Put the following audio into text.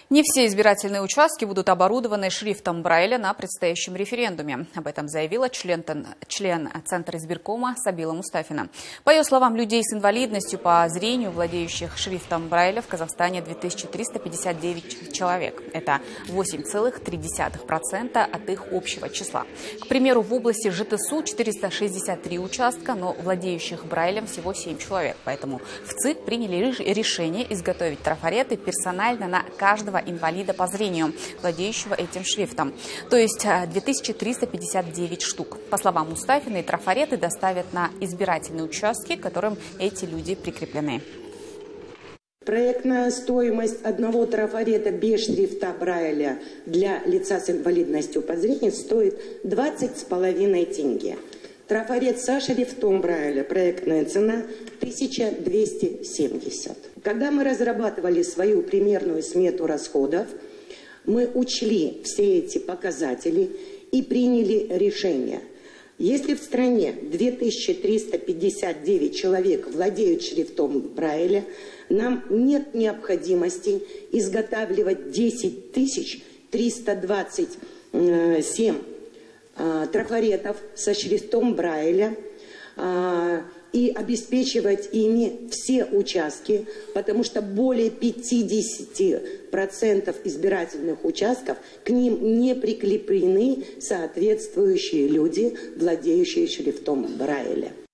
Не все избирательные участки будут оборудованы шрифтом Брайля на предстоящем референдуме. Об этом заявила член Центра избиркома Сабила Мустафина. По ее словам, людей с инвалидностью по зрению, владеющих шрифтом Брайля, в Казахстане 2359 человек. Это 8,3% от их общего числа. К примеру, в области ЖТСУ 463 участка, но владеющих Брайлем всего 7 человек. Поэтому в ЦИК приняли решение изготовить трафареты персонально на каждого инвалида по зрению, владеющего этим шрифтом. То есть 2359 штук. По словам Мустафиной, трафареты доставят на избирательные участки, к которым эти люди прикреплены. Проектная стоимость одного трафарета без шрифта Брайля для лица с инвалидностью по зрению стоит 20,5 тенге. Трафарет со шрифтом Брайля, проектная цена 1270. Когда мы разрабатывали свою примерную смету расходов, мы учли все эти показатели и приняли решение. Если в стране 2359 человек владеют шрифтом Брайля, нам нет необходимости изготавливать 10 327 трафаретов со шрифтом Брайля и обеспечивать ими все участки, потому что более 50% избирательных участков к ним не прикреплены соответствующие люди, владеющие шрифтом Брайля.